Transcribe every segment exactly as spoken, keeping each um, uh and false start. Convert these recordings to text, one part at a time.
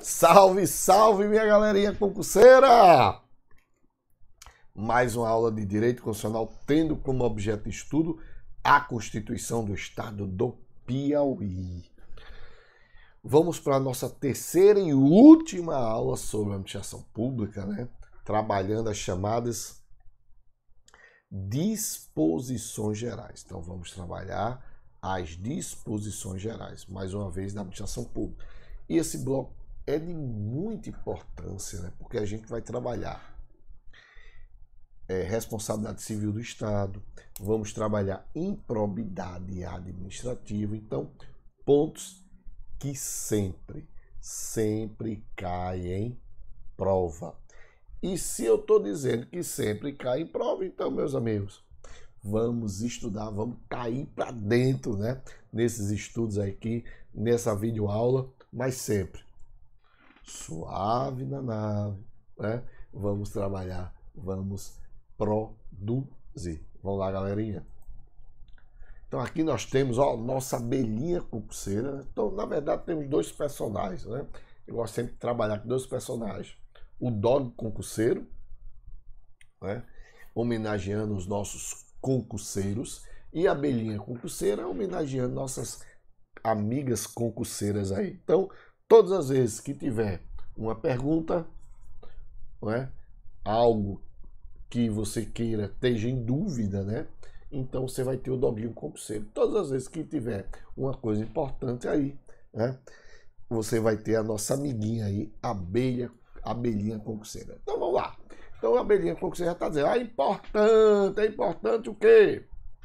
Salve, salve, minha galerinha concurseira! Mais uma aula de Direito Constitucional tendo como objeto de estudo a Constituição do Estado do Piauí. Vamos para a nossa terceira e última aula sobre a administração pública, né? Trabalhando as chamadas disposições gerais. Então vamos trabalhar as disposições gerais, mais uma vez, da administração pública. E esse bloco é de muita importância, né? Porque a gente vai trabalhar é, responsabilidade civil do Estado, vamos trabalhar improbidade administrativa, então pontos que sempre, sempre caem em prova. E se eu estou dizendo que sempre cai em prova, então, meus amigos, vamos estudar, vamos cair para dentro, né? Nesses estudos aqui, nessa videoaula, mas sempre suave na nave, né? Vamos trabalhar, vamos produzir. Vamos lá, galerinha. Então aqui nós temos, ó, nossa abelhinha concurseira, né? Então, na verdade, temos dois personagens, né? Eu gosto sempre de trabalhar com dois personagens. O dog concurseiro, né? Homenageando os nossos concurseiros, e a abelhinha concurseira homenageando nossas amigas concurseiras aí. Então, todas as vezes que tiver uma pergunta, não é? Algo que você queira, esteja em dúvida, né? Então você vai ter o doguinho concurseiro. Todas as vezes que tiver uma coisa importante aí, né? Você vai ter a nossa amiguinha aí, abelha, abelhinha concurseira. Então vamos lá. Então a abelhinha concurseira está dizendo, ah, é importante, é importante o quê?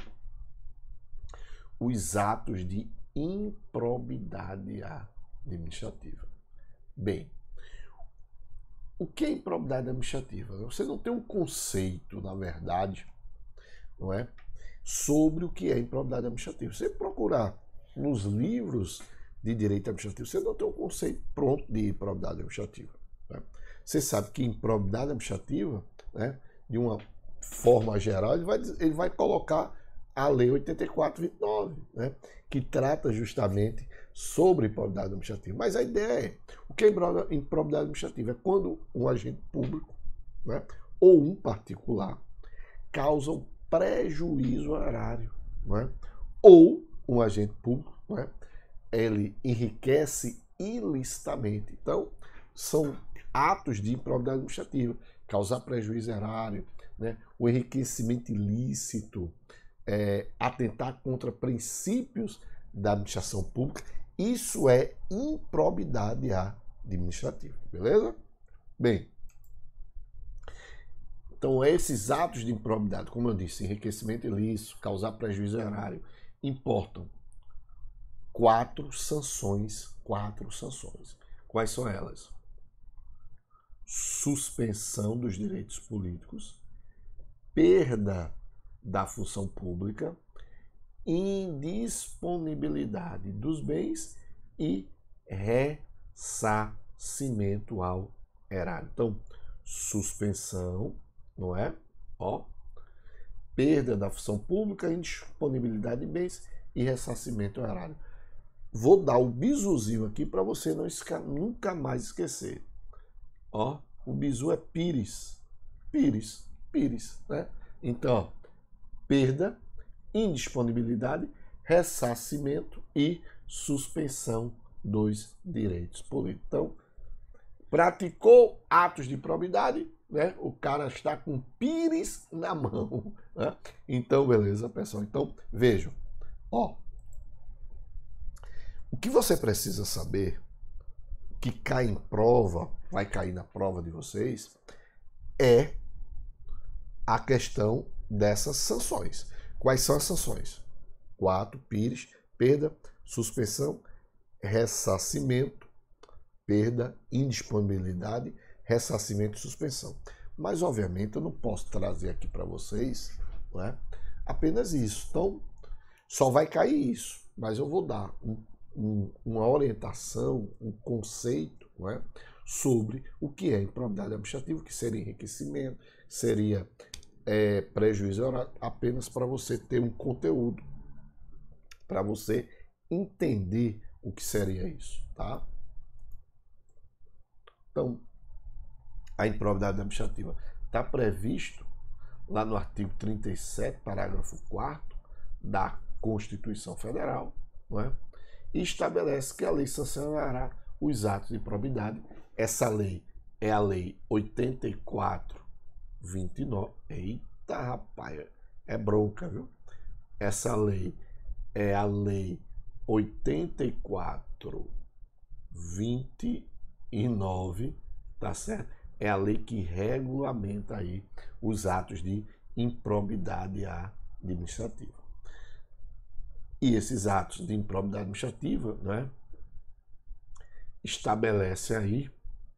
Os atos de improbidade administrativa. Bem, o que é improbidade administrativa? Você não tem um conceito, na verdade, não é, sobre o que é improbidade administrativa. Você procurar nos livros de direito administrativo, você não tem um conceito pronto de improbidade administrativa. Né? Você sabe que improbidade administrativa, né, de uma forma geral, ele vai, ele vai colocar a Lei oitenta e quatro, vinte e nove, né, que trata justamente sobre improbidade administrativa. Mas a ideia é, o que é improbidade administrativa? É quando um agente público, né, ou um particular causam prejuízo ao erário, né, ou um agente público, né, ele enriquece ilicitamente. Então, são atos de improbidade administrativa, causar prejuízo ao erário, né, o enriquecimento ilícito, é, atentar contra princípios da administração pública. Isso é improbidade administrativa, beleza? Bem, então esses atos de improbidade, como eu disse, enriquecimento ilícito, causar prejuízo ao erário, importam quatro sanções, quatro sanções. Quais são elas? Suspensão dos direitos políticos, perda da função pública, indisponibilidade dos bens e ressarcimento ao erário. Então, suspensão, não é? Ó, perda da função pública, indisponibilidade de bens e ressarcimento ao erário. Vou dar o bisuzinho aqui para você não esca- nunca mais esquecer. Ó, o bizu é pires, pires, pires, né? Então, ó, perda, indisponibilidade, ressarcimento e suspensão dos direitos políticos. Então, praticou atos de improbidade, né? O cara está com pires na mão, né? Então, beleza, pessoal. Então, vejam, ó, o que você precisa saber, que cai em prova, vai cair na prova de vocês, é a questão dessas sanções. Quais são as sanções? Quatro, pires, perda, suspensão, ressarcimento, perda, indisponibilidade, ressarcimento e suspensão. Mas, obviamente, eu não posso trazer aqui para vocês, não é, apenas isso. Então, só vai cair isso, mas eu vou dar um, um, uma orientação, um conceito, não é, sobre o que é improbidade administrativa, que seria enriquecimento, seria é, prejuízo, apenas para você ter um conteúdo, para você entender o que seria isso, tá? Então, a improbidade administrativa está previsto lá no artigo trinta e sete, parágrafo quarto da Constituição Federal, não é? E estabelece que a lei sancionará os atos de improbidade. Essa lei é a Lei oitenta e quatro, vinte e nove. Eita, rapaz, é bronca, viu? Essa lei é a Lei oitenta e quatro, vinte e nove, tá certo? É a lei que regulamenta aí os atos de improbidade administrativa. E esses atos de improbidade administrativa, né, estabelece aí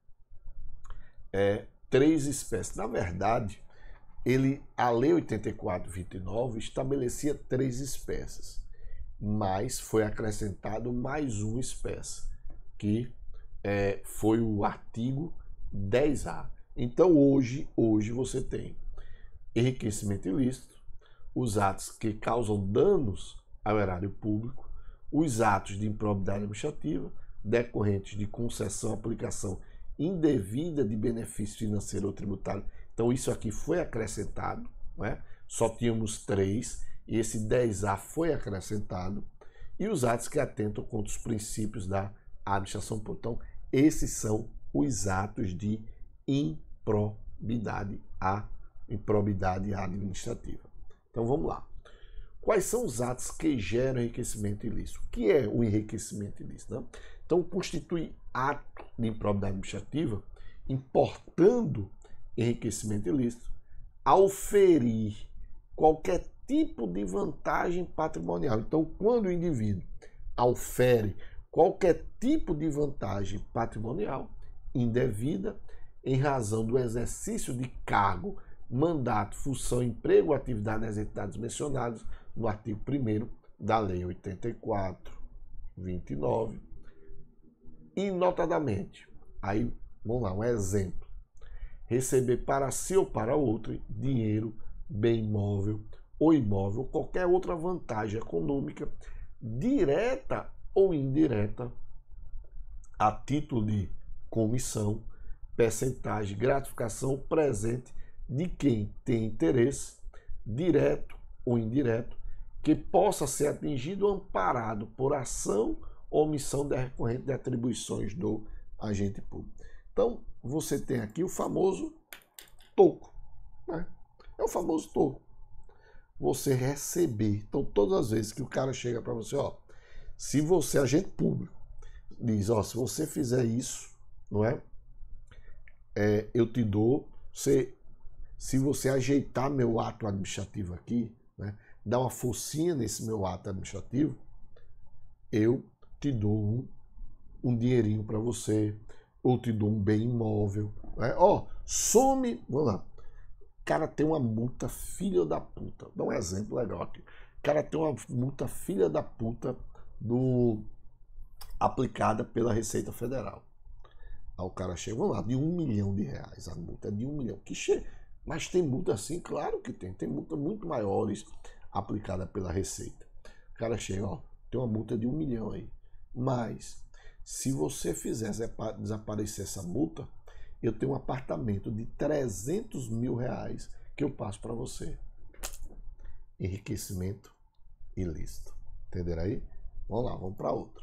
é, três espécies. Na verdade, ele, a Lei oitenta e quatro, vinte e nove estabelecia três espécies, mas foi acrescentado mais uma espécie, que é, foi o artigo dez A. Então hoje, hoje você tem enriquecimento ilícito, os atos que causam danos ao erário público, os atos de improbidade administrativa decorrentes de concessão, aplicação indevida de benefício financeiro ou tributário. Então isso aqui foi acrescentado, não é? Só tínhamos três, e esse dez A foi acrescentado, e os atos que atentam contra os princípios da administração pública. Então, esses são os atos de improbidade, a improbidade administrativa. Então vamos lá. Quais são os atos que geram enriquecimento ilícito? O que é o enriquecimento ilícito? Né? Então, constitui ato de improbidade administrativa importando enriquecimento ilícito, auferir qualquer tipo de vantagem patrimonial. Então, quando o indivíduo aufere qualquer tipo de vantagem patrimonial indevida em razão do exercício de cargo, mandato, função, emprego ou atividade nas entidades mencionadas no artigo primeiro da Lei oitenta e quatro, vinte e nove, e notadamente, aí, vamos lá, um exemplo, receber para si ou para outro dinheiro, bem imóvel ou imóvel, qualquer outra vantagem econômica, direta ou indireta, a título de comissão, percentagem, gratificação, presente de quem tem interesse, direto ou indireto, que possa ser atingido ou amparado por ação ou omissão decorrente de atribuições do agente público. Então, você tem aqui o famoso toco, né? É o famoso toco. Você receber. Então, todas as vezes que o cara chega para você, ó, se você, agente público, diz, ó, se você fizer isso, não é? É, eu te dou, você, se você ajeitar meu ato administrativo aqui, né, dar uma forcinha nesse meu ato administrativo, eu te dou um, um dinheirinho para você, ou te dou um bem imóvel. Né? Ó, some, vamos lá. O cara tem uma multa filha da puta. Dá um exemplo legal aqui. O cara tem uma multa filha da puta do, aplicada pela Receita Federal. Aí o cara chega, vamos lá, de um milhão de reais. A multa é de um milhão. Que che... Mas tem multa assim? Claro que tem. Tem multa muito maiores aplicada pela Receita. O cara chega, ó, tem uma multa de um milhão aí. Mas, se você fizer desaparecer essa multa, eu tenho um apartamento de trezentos mil reais que eu passo para você. Enriquecimento ilícito. Entenderam aí? Vamos lá, vamos para outro.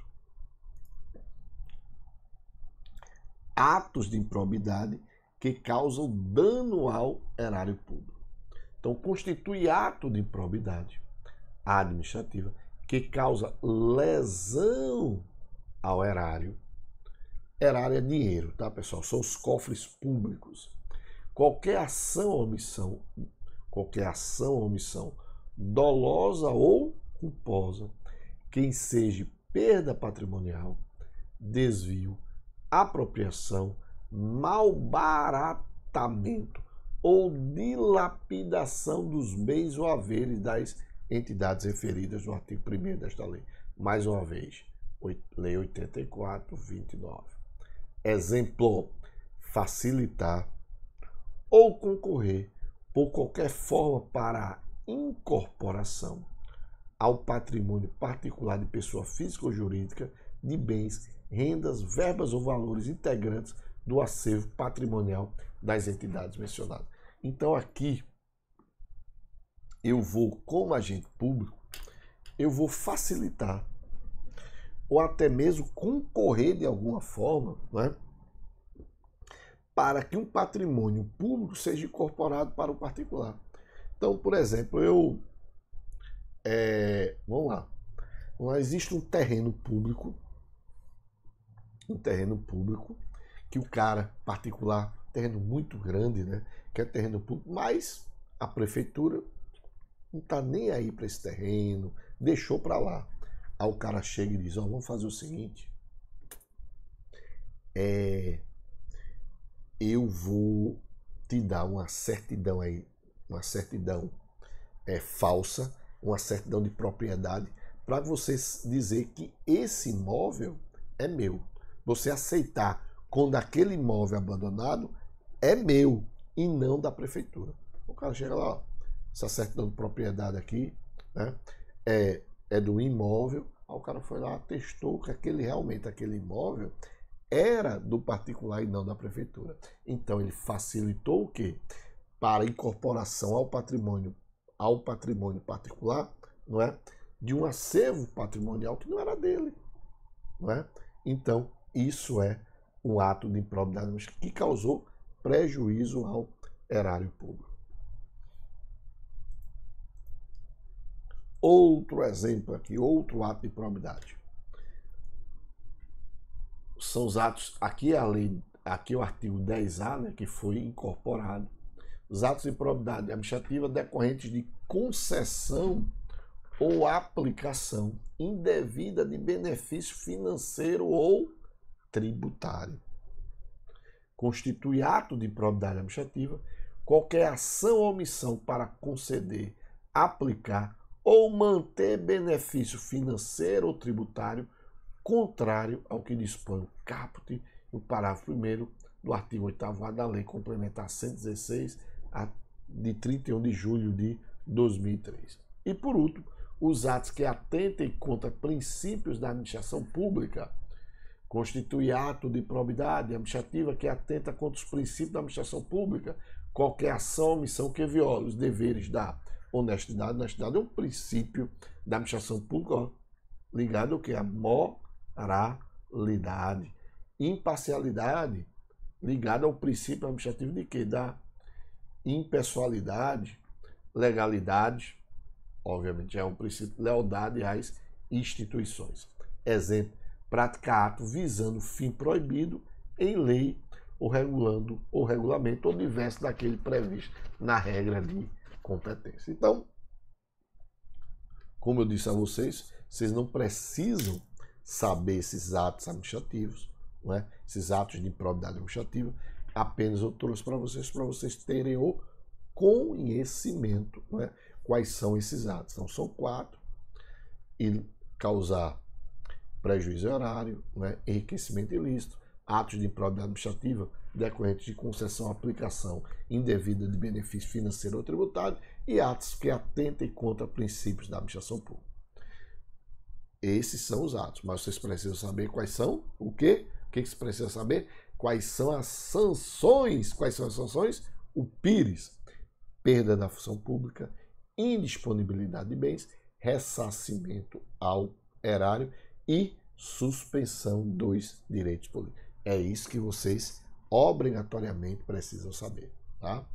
Atos de improbidade que causam dano ao erário público. Então, constitui ato de improbidade administrativa que causa lesão ao erário. Erário é dinheiro, tá, pessoal? São os cofres públicos. Qualquer ação ou omissão, qualquer ação ou omissão dolosa ou culposa, que enseje perda patrimonial, desvio, apropriação, malbaratamento ou dilapidação dos bens ou haveres das entidades referidas no artigo primeiro desta lei. Mais uma vez, Lei oitenta e quatro, vinte e nove. Exemplo, facilitar ou concorrer por qualquer forma para a incorporação ao patrimônio particular de pessoa física ou jurídica de bens, rendas, verbas ou valores integrantes do acervo patrimonial das entidades mencionadas. Então aqui eu vou, como agente público, eu vou facilitar ou até mesmo concorrer de alguma forma, né, para que um patrimônio público seja incorporado para o particular. Então, por exemplo, eu é, vamos lá, existe um terreno público, um terreno público que o cara particular, terreno muito grande, né, que é terreno público, mas a prefeitura não está nem aí para esse terreno, deixou para lá. Aí o cara chega e diz, ó, oh, vamos fazer o seguinte, é, eu vou te dar uma certidão aí, uma certidão é, falsa, uma certidão de propriedade, para você dizer que esse imóvel é meu. Você aceitar quando aquele imóvel abandonado é meu e não da prefeitura. O cara chega lá, ó, essa certidão de propriedade aqui, né, é, é do imóvel. Aí o cara foi lá, atestou que aquele, realmente aquele imóvel era do particular e não da prefeitura. Então ele facilitou o quê? Para a incorporação ao patrimônio, ao patrimônio particular, não é? De um acervo patrimonial que não era dele, não é? Então isso é um ato de improbidade que causou prejuízo ao erário público. Outro exemplo aqui, outro ato de improbidade. São os atos, aqui a lei, aqui o artigo dez A, né, que foi incorporado. Os atos de improbidade administrativa decorrentes de concessão ou aplicação indevida de benefício financeiro ou tributário. Constitui ato de improbidade administrativa qualquer ação ou omissão para conceder, aplicar ou manter benefício financeiro ou tributário contrário ao que dispõe o caput, no parágrafo primeiro do artigo oitavo A da Lei Complementar cento e dezesseis, de trinta e um de julho de dois mil e três. E, por último, os atos que atentem contra princípios da administração pública. Constitui ato de improbidade administrativa que atenta contra os princípios da administração pública qualquer ação ou omissão que viole os deveres da honestidade. Honestidade é um princípio da administração pública, ó, ligado ao que? A moralidade. Imparcialidade, ligada ao princípio administrativo de quê? Da impessoalidade. Legalidade, obviamente, é um princípio de lealdade às instituições. Exemplo, praticar ato visando fim proibido em lei ou regulando ou regulamento ou diverso daquele previsto na regra de competência. Então, como eu disse a vocês, vocês não precisam saber esses atos administrativos, não é? Esses atos de improbidade administrativa, apenas eu trouxe para vocês, para vocês terem o conhecimento, não é? Quais são esses atos. Então, são quatro, e causar prejuízo horário, não é? Enriquecimento ilícito, atos de improbidade administrativa decorrentes de concessão, aplicação indevida de benefício financeiro ou tributário e atos que atentem contra princípios da administração pública. Esses são os atos, mas vocês precisam saber quais são, o quê? O que vocês precisam saber? Quais são as sanções? Quais são as sanções? O PIRES, perda da função pública, indisponibilidade de bens, ressarcimento ao erário e suspensão dos direitos políticos. É isso que vocês obrigatoriamente precisam saber, tá?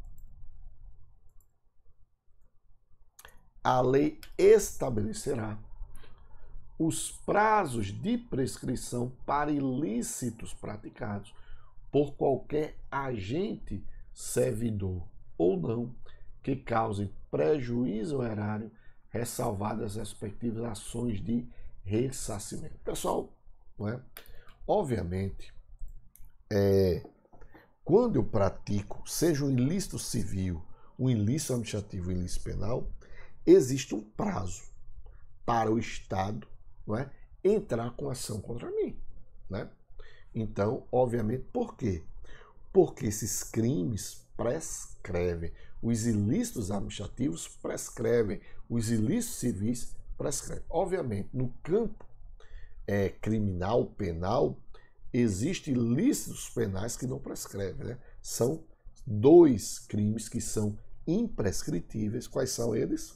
A lei estabelecerá os prazos de prescrição para ilícitos praticados por qualquer agente, servidor ou não, que causem prejuízo ao erário, ressalvadas as respectivas ações de ressarcimento. Pessoal, não é? Obviamente, é, quando eu pratico, seja um ilícito civil, um ilícito administrativo, um ilícito penal, existe um prazo para o Estado, não é, entrar com ação contra mim, né? Então, obviamente, por quê? Porque esses crimes prescrevem. Os ilícitos administrativos prescrevem. Os ilícitos civis prescrevem. Obviamente, no campo é, criminal, penal, existem ilícitos penais que não prescrevem, né? São dois crimes que são imprescritíveis. Quais são eles?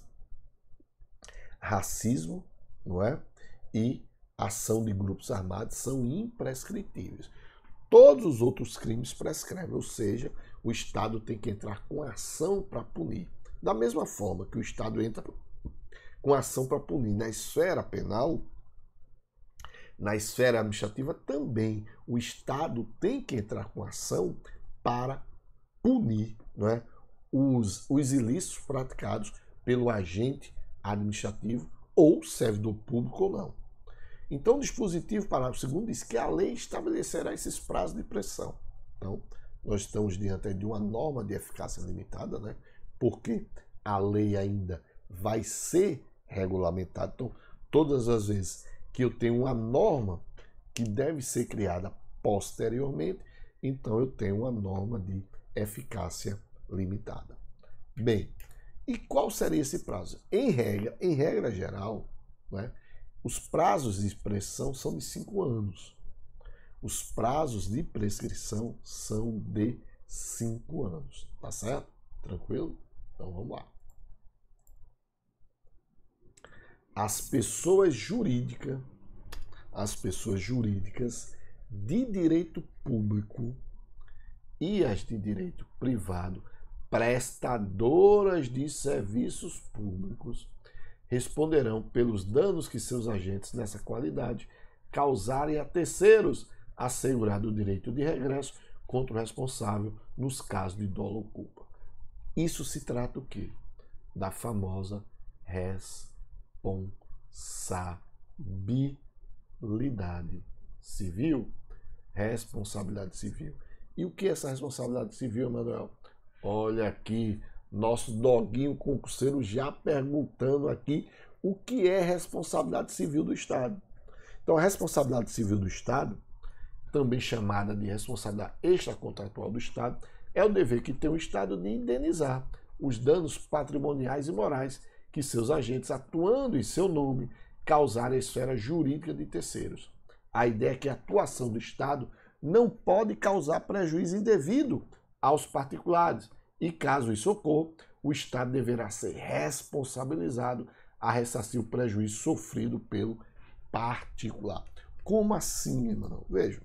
Racismo, não é? E ação de grupos armados são imprescritíveis. Todos os outros crimes prescrevem, ou seja, o Estado tem que entrar com ação para punir. Da mesma forma que o Estado entra com ação para punir na esfera penal, na esfera administrativa também o Estado tem que entrar com ação para punir, não é, os, os ilícitos praticados pelo agente administrativo ou servidor público ou não. Então, o dispositivo, parágrafo segundo, diz que a lei estabelecerá esses prazos de prescrição. Então, nós estamos diante de uma norma de eficácia limitada, né? Porque a lei ainda vai ser regulamentada. Então, todas as vezes que eu tenho uma norma que deve ser criada posteriormente, então eu tenho uma norma de eficácia limitada. Bem, e qual seria esse prazo? Em regra, em regra geral, né, os prazos de prescrição são de cinco anos. Os prazos de prescrição são de cinco anos. Tá certo? Tranquilo? Então vamos lá. As pessoas jurídicas, as pessoas jurídicas de direito público e as de direito privado, prestadoras de serviços públicos, responderão pelos danos que seus agentes nessa qualidade causarem a terceiros, assegurado o direito de regresso contra o responsável nos casos de dolo ou culpa. Isso se trata o quê? Da famosa responsabilidade civil. Responsabilidade civil. E o que é essa responsabilidade civil, Manuel? Olha aqui, nosso doguinho concurseiro já perguntando aqui o que é responsabilidade civil do Estado. Então, a responsabilidade civil do Estado, também chamada de responsabilidade extracontratual do Estado, é o dever que tem o Estado de indenizar os danos patrimoniais e morais que seus agentes, atuando em seu nome, causarem à esfera jurídica de terceiros. A ideia é que a atuação do Estado não pode causar prejuízo indevido aos particulares e, caso isso ocorra, o Estado deverá ser responsabilizado a ressarcir o prejuízo sofrido pelo particular. Como assim, mano? Vejam.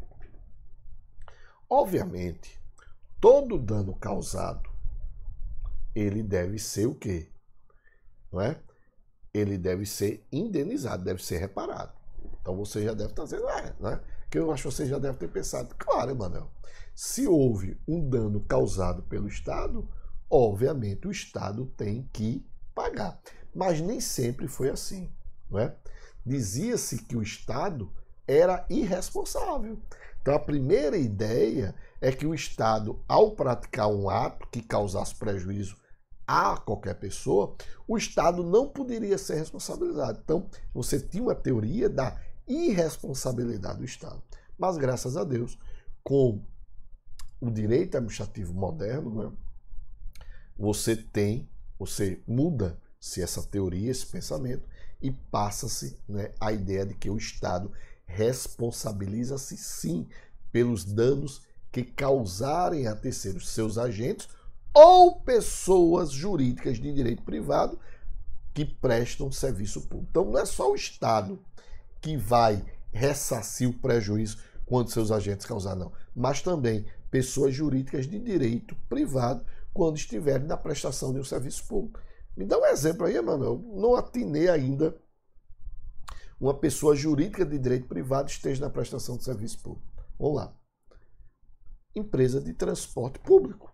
Obviamente, todo dano causado, ele deve ser o quê? Não é? Ele deve ser indenizado, deve ser reparado. Então você já deve estar dizendo, é, né? Que eu acho que você já deve ter pensado, claro, Emanuel, se houve um dano causado pelo Estado, obviamente o Estado tem que pagar. Mas nem sempre foi assim, não é? Dizia-se que o Estado era irresponsável. Então a primeira ideia é que o Estado, ao praticar um ato que causasse prejuízo a qualquer pessoa, o Estado não poderia ser responsabilizado. Então você tinha uma teoria da irresponsabilidade do Estado. Mas graças a Deus, com o direito administrativo moderno, né, você tem, você muda-se essa teoria, esse pensamento, e passa-se, né, a ideia de que o Estado responsabiliza-se sim pelos danos que causarem a terceiros, seus agentes ou pessoas jurídicas de direito privado que prestam serviço público. Então não é só o Estado que vai ressarcir o prejuízo quando seus agentes causarem, não, mas também pessoas jurídicas de direito privado quando estiverem na prestação de um serviço público. Me dá um exemplo aí, Emanuel. Não atinei ainda uma pessoa jurídica de direito privado esteja na prestação de serviço público. Vamos lá. Empresa de transporte público.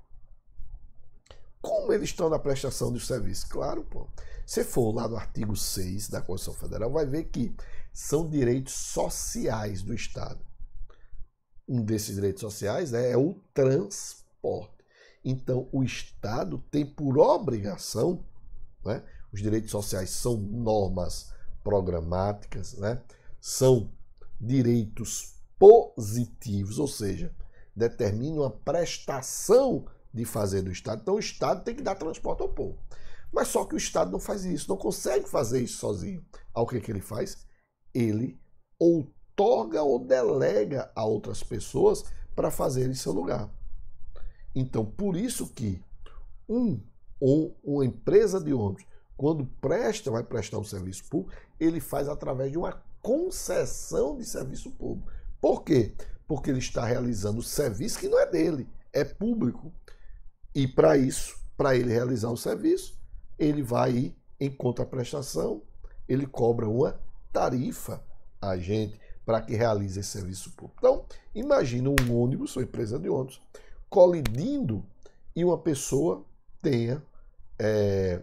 Como eles estão na prestação do serviço? Claro, pô. Se for lá no artigo seis da Constituição Federal, vai ver que são direitos sociais do Estado. Um desses direitos sociais, né, é o transporte. Então, o Estado tem por obrigação, né, os direitos sociais são normas programáticas, né, são direitos positivos, ou seja, determinam a prestação de fazer do Estado. Então, o Estado tem que dar transporte ao povo. Mas só que o Estado não faz isso, não consegue fazer isso sozinho. Ao que, que ele faz? Ele outorga outorga ou delega a outras pessoas para fazer em seu lugar. Então, por isso que um ou uma empresa de ônibus, quando presta, vai prestar um serviço público, ele faz através de uma concessão de serviço público. Por quê? Porque ele está realizando serviço que não é dele, é público. E para isso, para ele realizar o serviço, ele vai ir em contraprestação, ele cobra uma tarifa a gente para que realize esse serviço público. Então, imagina um ônibus, uma empresa de ônibus, colidindo e uma pessoa tenha é,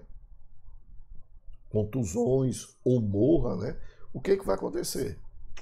contusões ou morra, né? O que, que vai acontecer?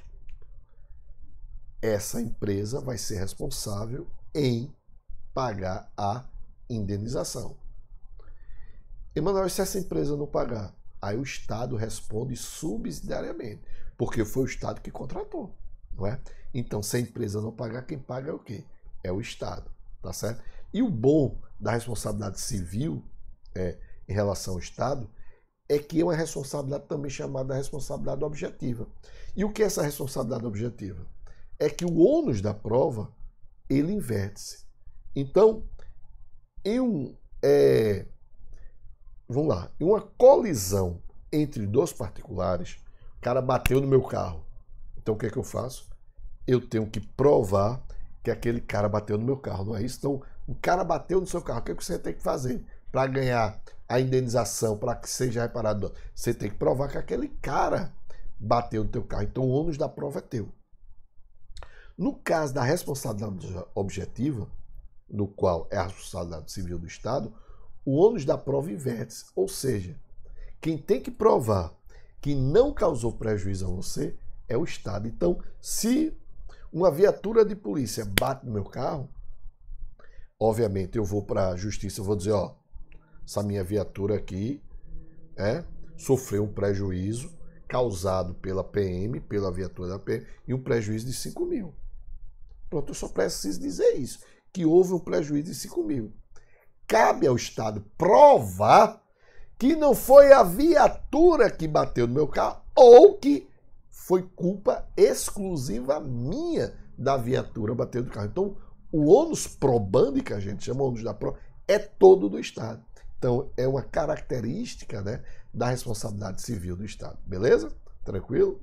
Essa empresa vai ser responsável em pagar a indenização. Emanuel, se essa empresa não pagar, aí o Estado responde subsidiariamente, porque foi o Estado que contratou, não é? Então, se a empresa não pagar, quem paga é o quê? É o Estado, tá certo? E o bom da responsabilidade civil é, em relação ao Estado é que é uma responsabilidade também chamada responsabilidade objetiva. E o que é essa responsabilidade objetiva? É que o ônus da prova, ele inverte-se. Então, em um, é, vamos lá, em uma colisão entre dois particulares, o cara bateu no meu carro. Então, o que é que eu faço? Eu tenho que provar que aquele cara bateu no meu carro, não é isso? Então, o cara bateu no seu carro, o que é que você tem que fazer para ganhar a indenização, para que seja reparado? Você tem que provar que aquele cara bateu no teu carro. Então, o ônus da prova é teu. No caso da responsabilidade objetiva, no qual é a responsabilidade civil do Estado, o ônus da prova inverte-se. Ou seja, quem tem que provar que não causou prejuízo a você é o Estado. Então, se uma viatura de polícia bate no meu carro, obviamente eu vou para a justiça, eu vou dizer, ó, essa minha viatura aqui é, sofreu um prejuízo causado pela P M, pela viatura da P M, e um prejuízo de cinco mil. Pronto, eu só preciso dizer isso, que houve um prejuízo de cinco mil. Cabe ao Estado provar que não foi a viatura que bateu no meu carro ou que foi culpa exclusiva minha da viatura bater no carro. Então, o ônus probandi, que a gente chama ônus da prova, é todo do Estado. Então, é uma característica, né, da responsabilidade civil do Estado. Beleza? Tranquilo?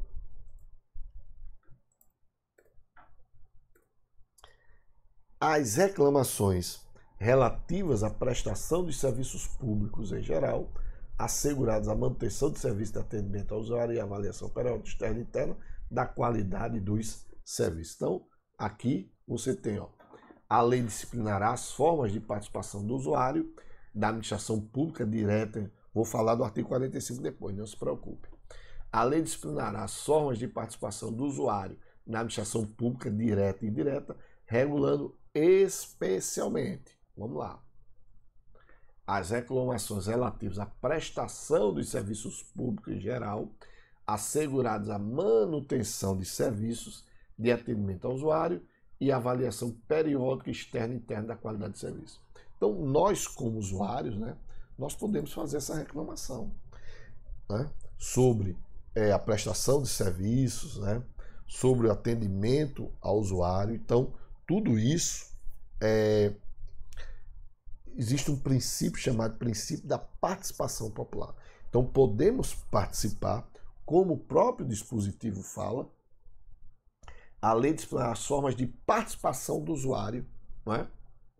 As reclamações relativas à prestação de serviços públicos em geral, assegurados a manutenção de serviço de atendimento ao usuário e avaliação periódica externa e interna da qualidade dos serviços. Então, aqui você tem, ó, a lei disciplinará as formas de participação do usuário da administração pública direta. Vou falar do artigo quarenta e cinco depois, não se preocupe. A lei disciplinará as formas de participação do usuário na administração pública direta e indireta, regulando especialmente, vamos lá, as reclamações relativas à prestação dos serviços públicos em geral, assegurados a manutenção de serviços de atendimento ao usuário e avaliação periódica externa e interna da qualidade de serviço. Então, nós como usuários, né, nós podemos fazer essa reclamação, né, sobre é, a prestação de serviços, né, sobre o atendimento ao usuário. Então, tudo isso, é, existe um princípio chamado princípio da participação popular. Então, podemos participar, como o próprio dispositivo fala, a lei disciplinar as formas de participação do usuário, não é?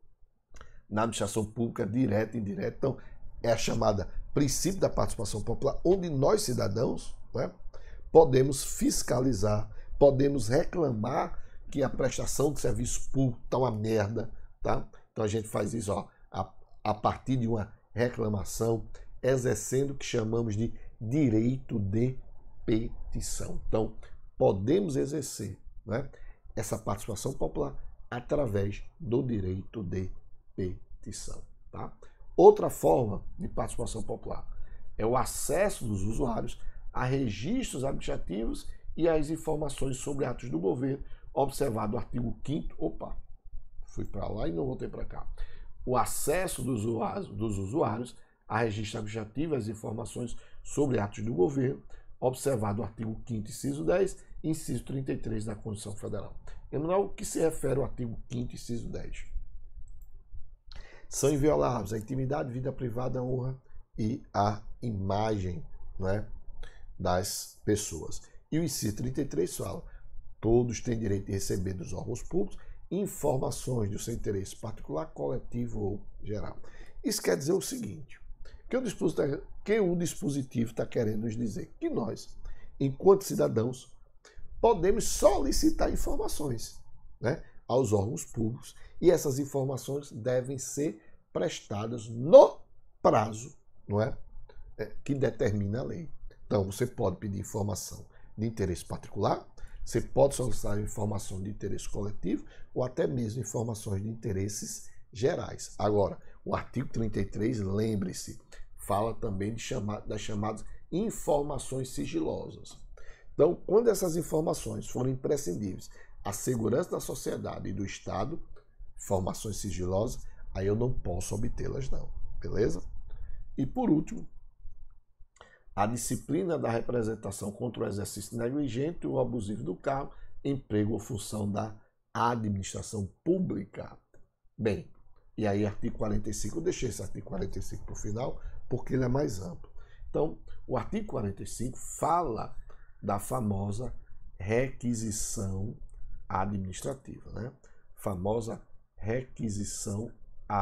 Na administração pública direta e indireta. Então, é a chamada princípio da participação popular, onde nós, cidadãos, não é, podemos fiscalizar, podemos reclamar que a prestação de serviço público está uma merda, tá? Então a gente faz isso, ó, a, a partir de uma reclamação, exercendo o que chamamos de direito de petição. Então, podemos exercer, né, essa participação popular através do direito de petição, tá? Outra forma de participação popular é o acesso dos usuários a registros administrativos e às informações sobre atos do governo, observado o artigo quinto, opa, fui para lá e não voltei para cá. O acesso dos usuários, dos usuários a registro administrativo e as informações sobre atos do governo, observado o artigo quinto, inciso dez, inciso trinta e três da Constituição Federal. Lembrando o que se refere ao artigo quinto, inciso dez. São invioláveis a intimidade, vida privada, a honra e a imagem, não é, das pessoas. E o inciso trinta e três fala: todos têm direito de receber dos órgãos públicos informações do seu interesse particular, coletivo ou geral. Isso quer dizer o seguinte, que o dispositivo que o dispositivo está querendo nos dizer que nós, enquanto cidadãos, podemos solicitar informações, né, aos órgãos públicos, e essas informações devem ser prestadas no prazo, não é, é, que determina a lei. Então, você pode pedir informação de interesse particular, você pode solicitar informação de interesse coletivo ou até mesmo informações de interesses gerais. Agora, o artigo trinta e três, lembre-se, fala também de chamar, das chamadas informações sigilosas. Então, quando essas informações forem imprescindíveis à segurança da sociedade e do Estado, informações sigilosas, aí eu não posso obtê-las não, beleza? E por último, a disciplina da representação contra o exercício negligente ou abusivo do cargo, emprego ou função da administração pública. Bem, e aí artigo quarenta e cinco, eu deixei esse artigo quarenta e cinco para o final, porque ele é mais amplo. Então, o artigo quarenta e cinco fala da famosa requisição administrativa, né? Famosa requisição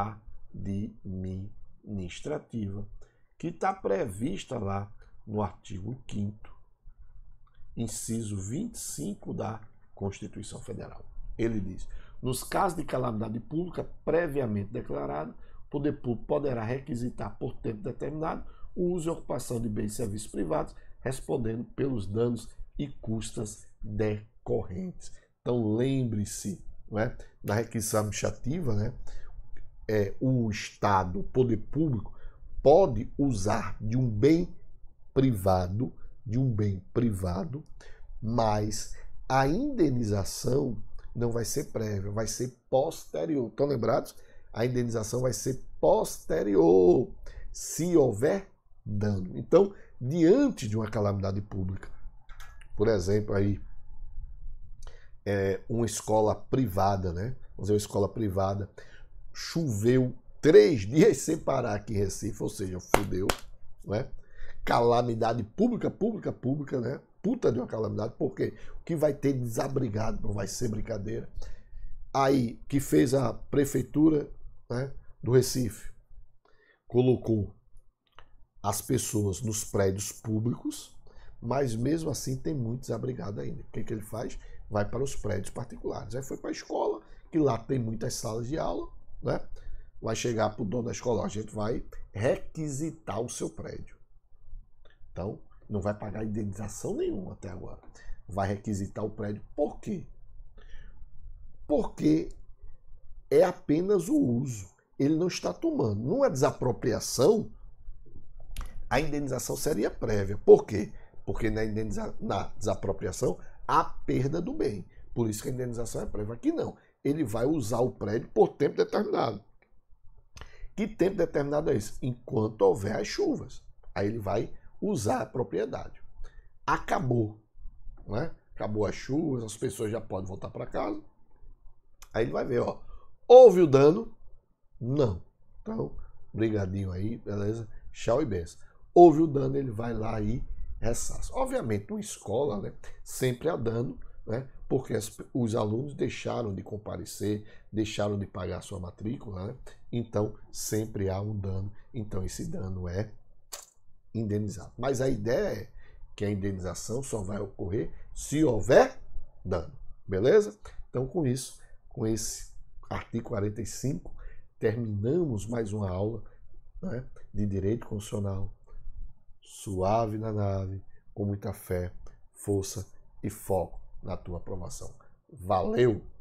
administrativa, que está prevista lá no artigo quinto, inciso vinte e cinco da Constituição Federal. Ele diz: nos casos de calamidade pública previamente declarada, o poder público poderá requisitar por tempo determinado o uso e ocupação de bens e serviços privados, respondendo pelos danos e custas decorrentes. Então, lembre-se, não é, da requisição administrativa, né? É, o Estado, o poder público, pode usar de um bem privado, de um bem privado, mas a indenização não vai ser prévia, vai ser posterior. Estão lembrados? A indenização vai ser posterior, se houver dano. Então, diante de uma calamidade pública, por exemplo, aí, é, uma escola privada, né? Vamos dizer, uma escola privada, choveu três dias sem parar aqui em Recife, ou seja, fudeu, não é? Calamidade pública, pública, pública, né? Puta de uma calamidade, porque o que vai ter desabrigado não vai ser brincadeira. Aí, que fez a prefeitura, né, do Recife, colocou as pessoas nos prédios públicos, mas mesmo assim tem muito desabrigado ainda. O que, que ele faz? Vai para os prédios particulares. Aí foi para a escola, que lá tem muitas salas de aula, né? Vai chegar para o dono da escola, a gente vai requisitar o seu prédio. Então, não vai pagar indenização nenhuma até agora. Vai requisitar o prédio. Por quê? Porque é apenas o uso. Ele não está tomando. Numa desapropriação, a indenização seria prévia. Por quê? Porque na, indeniza... na desapropriação há perda do bem. Por isso que a indenização é prévia. Aqui não. Ele vai usar o prédio por tempo determinado. Que tempo determinado é esse? Enquanto houver as chuvas. Aí ele vai usar a propriedade. Acabou, não é? Acabou as chuvas, as pessoas já podem voltar para casa. Aí ele vai ver, ó, houve o dano? Não. Então, brigadinho aí, beleza? Tchau e benção. Houve o dano, ele vai lá e ressarce. Obviamente, uma escola, né, sempre há dano, né, porque as, os alunos deixaram de comparecer, deixaram de pagar a sua matrícula, né? Então sempre há um dano. Então esse dano é indenizado. Mas a ideia é que a indenização só vai ocorrer se houver dano. Beleza? Então com isso, com esse artigo quarenta e cinco, terminamos mais uma aula, né, de direito constitucional, suave na nave, com muita fé, força e foco na tua aprovação. Valeu!